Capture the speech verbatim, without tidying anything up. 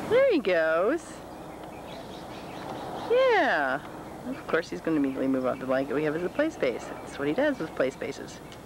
There he goes. Yeah. Of course he's going to immediately move out the blanket we have as a play space. That's what he does with play spaces.